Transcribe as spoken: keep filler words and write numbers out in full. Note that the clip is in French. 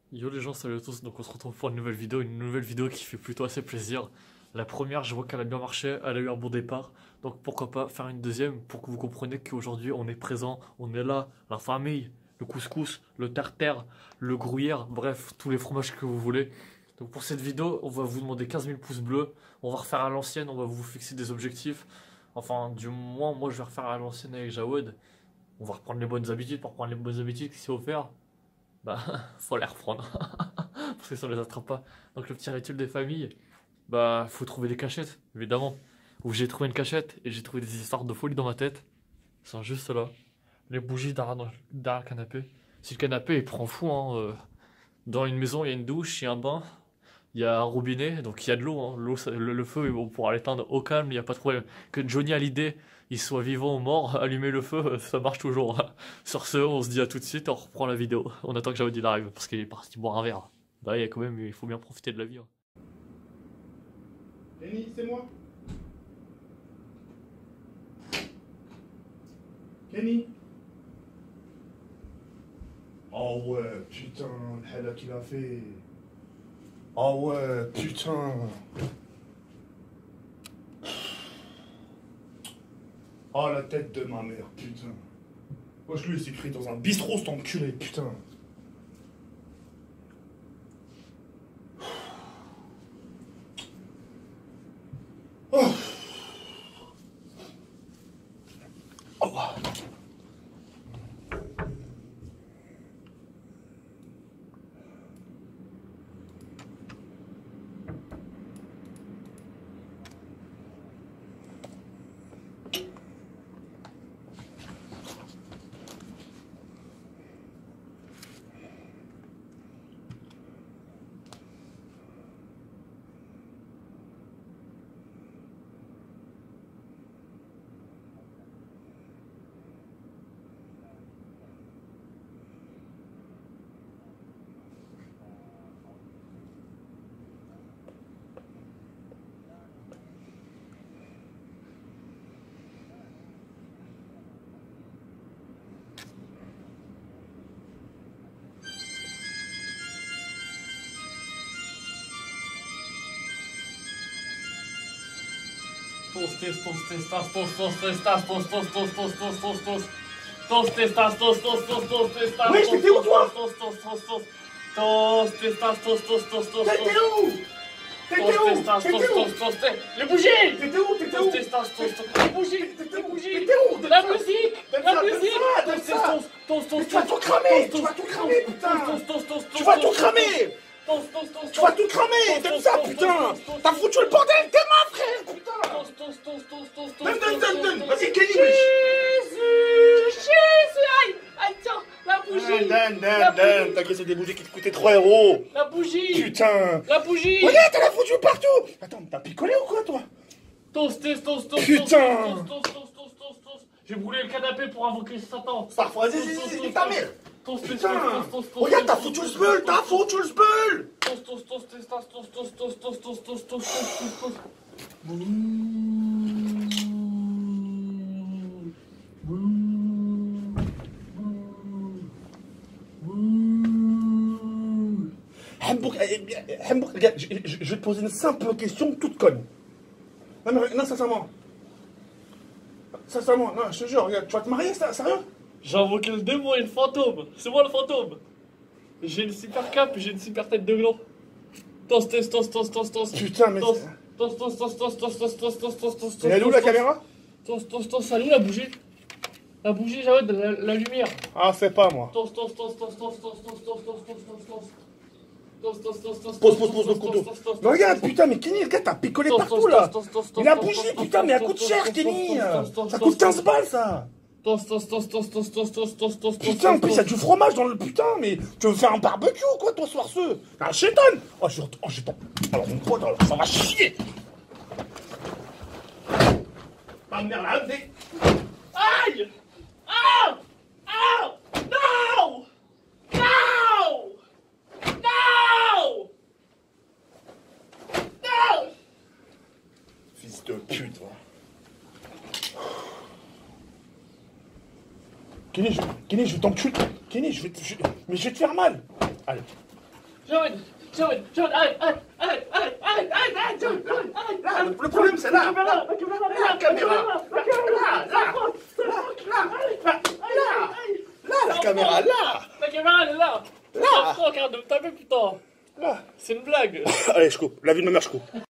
Yo les gens, salut à tous, donc on se retrouve pour une nouvelle vidéo, une nouvelle vidéo qui fait plutôt assez plaisir. La première, je vois qu'elle a bien marché, elle a eu un bon départ, donc pourquoi pas faire une deuxième pour que vous compreniez qu'aujourd'hui on est présent, on est là, la famille, le couscous, le tartare, le gruyère, bref, tous les fromages que vous voulez. Donc pour cette vidéo, on va vous demander quinze mille pouces bleus, on va refaire à l'ancienne, on va vous fixer des objectifs. Enfin, du moins, moi je vais refaire à l'ancienne avec Jawed. On va reprendre les bonnes habitudes, pour reprendre les bonnes habitudes, qu'est-ce qu'il faut faire? Bah, faut les reprendre. Parce que ça on les attrape pas. Donc le petit rituel des familles, bah faut trouver des cachettes, évidemment. Où j'ai trouvé une cachette et j'ai trouvé des histoires de folie dans ma tête. Elles sont juste là. Les bougies derrière, derrière le canapé. Si le canapé il prend fou, hein, euh, dans une maison il y a une douche, il y a un bain, il y a un robinet, donc il y a de l'eau. Hein. L'eau, ça- le, le feu, on pourra l'éteindre au calme, il n'y a pas de problème. Que Johnny a l'idée, il soit vivant ou mort, allumer le feu, ça marche toujours. Sur ce, on se dit à tout de suite, on reprend la vidéo. On attend que Jawed arrive, parce qu'il est parti boire un verre. Bah, il y a quand même, il faut bien profiter de la vie. Hein. Kenny, c'est moi. Kenny. Oh ouais, putain, le hella qu'il a fait. Oh ouais, putain. Oh la tête de ma mère, putain. Moi je lui ai écrit dans un bistrot cet enculé, putain. Oh. Oh. Toast, toast, toast, toast, toast, toast, toast, toast, toast, toast, toast, toast, toast, toast. Toast, toast, toast, toast, toast, toast, toast, toast, Oui, j'étais où, toi? toast, toast, toast, toast. Toast, toast, toast, toast, toast, toast. T'étais où? T'étais où? Toast, toast, T'étais toast, où? toast, toast. Les bougies! T'étais où? T'étais où? Toast, toast, toast, toast. Les bougies! Les bougies! T'étais où? La musique! Donne La ça, donne musique! ça, donne Toast, ça. toast, toast, toast, Mais tu vas tout cramer! Tu vas tout cramer, putain! Toast, toast, toast, Tu vas tout cramer! Toast, toast, toast, Tu vas tout cramer! Donne ça, putain! T'as foutu le bordel! T'es ma frère, putain! toast, toast, toast, toast, toast, Donne, donne, toast, donne, donne! toast, Vas-y, toast. Kenny, wesh! Jésus! Jésus! Aïe! Aïe, tiens! La bougie! Donne, La donne, donne! bougie! T'inquiète, c'est des bougies qui te coûtaient trois euros! La bougie! Putain! La bougie! Regarde, t'en as foutu partout! Attends, t'as picolé ou quoi, toi? Toast, toast, toast, toast, Putain! toast, toast, toast, toast, toast, toast. J'ai brûlé le canapé pour invoquer Satan. Ça, vas-y, vas-y, vas-y, nique ta mère! Toast, toast, Putain! toast, toast, toast, Regarde, t'as toast, foutu le toast, sbeul! T'as toast, foutu le sbeul! toast, toast, toast, toast, toast, toast, toast, toast, toast, toast, toast, toast, toast, toast. Hambourg, eh, eh, Hambourg, regarde, je, je- je vais te poser une simple question toute conne. Non, mais, non, sincèrement. Sincèrement, non, je te jure, regarde, tu vas te marier, c'est- sérieux? J'ai invoqué le démon et le fantôme. C'est moi le fantôme. J'ai une super cape et j'ai une super tête de gland. Toast, toast, toast, toast, toast, toast. Putain, mais. Toast, toast, toast, toast, toast, toast, toast, toast, toast, toast, toast. Elle est où la caméra? Toast, toast, toast, elle est où la bougie? La bougie, Jawed, la, la lumière. Ah, fais pas, moi. Toast, toast, toast, toast, toast, toast, toast, toast, toast, toast, toast, toast. Toast, toast, toast, toast, Pose, toast, pose, pose le toast, couteau. toast, toast, Mais regarde, toast, putain, mais Kenny, le gars, t'as picolé toast, partout, toast, là. toast, toast, Mais la toast, bougie, toast, putain, mais elle toast, coûte toast, cher, toast, Kenny. toast, toast, toast, Ça toast, coûte quinze toast. balles, ça. Toast, toast, toast, toast, toast, toast, toast, toast, toast, Putain, en plus, il y a du fromage dans le putain, mais tu veux faire un barbecue ou quoi, toi, ce soir, ce? Un chétan. Oh, je oh, j'ai pas. Alors, mon pote, alors, ça va chier. Ma mère, là, mais. Aïe! Ah! Ah! Non! Non! Non! Non! Fils de pute, va. Kenny, je, Kenny, je vais t'enculer. Kenny, je vais te, je- mais je vais te faire mal. Allez. Jérôme, Jérôme, Jérôme, arrête, arrête, arrête, arrête, arrête, arrête, arrête, Jérôme, Jérôme, arrête, Là, le, le problème c'est là. la caméra, la caméra, La caméra. la caméra, Là, là, là, là, là, la caméra, là. la caméra, elle est là. Là. Regarde, de me taper, putain. Là. C'est une blague. Allez, je coupe. La vie de ma mère, je coupe.